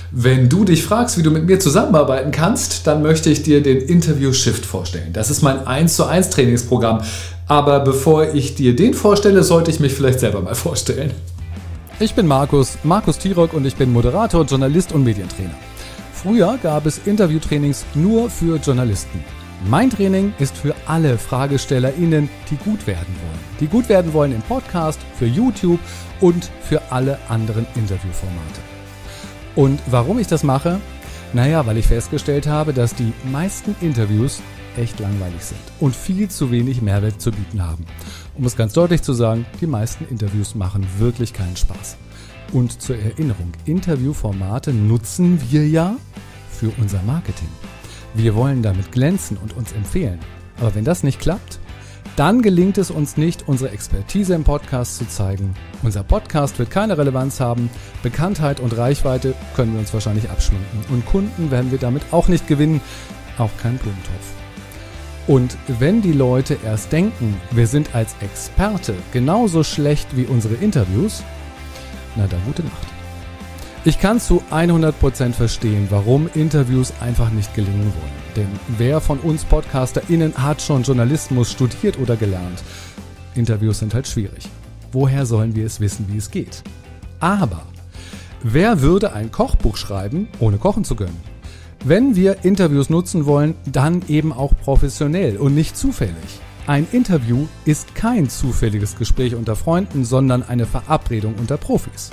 Wenn du dich fragst, wie du mit mir zusammenarbeiten kannst, dann möchte ich dir den Interview Shift vorstellen. Das ist mein 1:1 Trainingsprogramm. Aber bevor ich dir den vorstelle, sollte ich mich vielleicht selber mal vorstellen. Ich bin Markus Tirok und ich bin Moderator, Journalist und Medientrainer. Früher gab es Interviewtrainings nur für Journalisten. Mein Training ist für alle FragestellerInnen, die gut werden wollen. Die gut werden wollen im Podcast, für YouTube und für alle anderen Interviewformate. Und warum ich das mache? Naja, weil ich festgestellt habe, dass die meisten Interviews echt langweilig sind und viel zu wenig Mehrwert zu bieten haben. Um es ganz deutlich zu sagen, die meisten Interviews machen wirklich keinen Spaß. Und zur Erinnerung, Interviewformate nutzen wir ja für unser Marketing. Wir wollen damit glänzen und uns empfehlen. Aber wenn das nicht klappt, dann gelingt es uns nicht, unsere Expertise im Podcast zu zeigen. Unser Podcast wird keine Relevanz haben. Bekanntheit und Reichweite können wir uns wahrscheinlich abschminken. Und Kunden werden wir damit auch nicht gewinnen. Auch kein Blumentopf. Und wenn die Leute erst denken, wir sind als Experte genauso schlecht wie unsere Interviews, na dann gute Nacht. Ich kann zu 100% verstehen, warum Interviews einfach nicht gelingen wollen. Denn wer von uns PodcasterInnen hat schon Journalismus studiert oder gelernt? Interviews sind halt schwierig. Woher sollen wir es wissen, wie es geht? Aber wer würde ein Kochbuch schreiben, ohne kochen zu können? Wenn wir Interviews nutzen wollen, dann eben auch professionell und nicht zufällig. Ein Interview ist kein zufälliges Gespräch unter Freunden, sondern eine Verabredung unter Profis.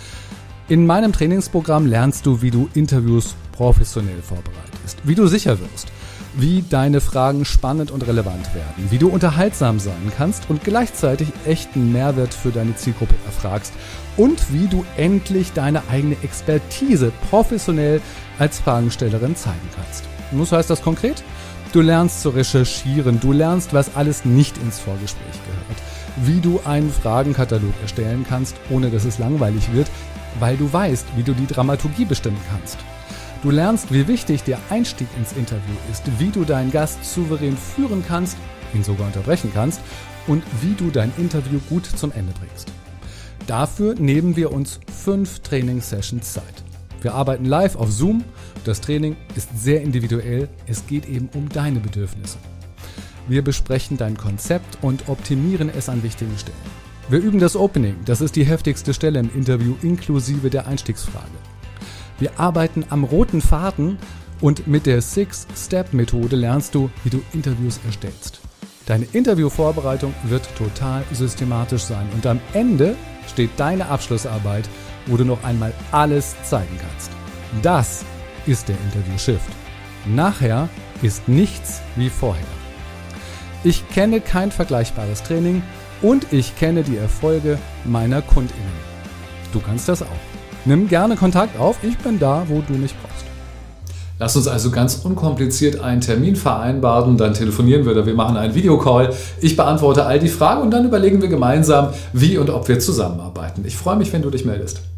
In meinem Trainingsprogramm lernst du, wie du Interviews professionell vorbereitest, wie du sicher wirst, wie deine Fragen spannend und relevant werden, wie du unterhaltsam sein kannst und gleichzeitig echten Mehrwert für deine Zielgruppe erfragst und wie du endlich deine eigene Expertise professionell als Fragenstellerin zeigen kannst. Und was heißt das konkret? Du lernst zu recherchieren, du lernst, was alles nicht ins Vorgespräch gehört, wie du einen Fragenkatalog erstellen kannst, ohne dass es langweilig wird, weil du weißt, wie du die Dramaturgie bestimmen kannst. Du lernst, wie wichtig der Einstieg ins Interview ist, wie du deinen Gast souverän führen kannst, ihn sogar unterbrechen kannst und wie du dein Interview gut zum Ende bringst. Dafür nehmen wir uns 5 Trainingssessions Zeit. Wir arbeiten live auf Zoom. Das Training ist sehr individuell. Es geht eben um deine Bedürfnisse. Wir besprechen dein Konzept und optimieren es an wichtigen Stellen. Wir üben das Opening. Das ist die heftigste Stelle im Interview inklusive der Einstiegsfrage. Wir arbeiten am roten Faden und mit der 6-Step-Methode lernst du, wie du Interviews erstellst. Deine Interviewvorbereitung wird total systematisch sein und am Ende steht deine Abschlussarbeit, wo du noch einmal alles zeigen kannst. Das ist der Interview Shift. Nachher ist nichts wie vorher. Ich kenne kein vergleichbares Training und ich kenne die Erfolge meiner KundInnen. Du kannst das auch. Nimm gerne Kontakt auf, ich bin da, wo du mich brauchst. Lass uns also ganz unkompliziert einen Termin vereinbaren, dann telefonieren wir oder wir machen einen Videocall. Ich beantworte all die Fragen und dann überlegen wir gemeinsam, wie und ob wir zusammenarbeiten. Ich freue mich, wenn du dich meldest.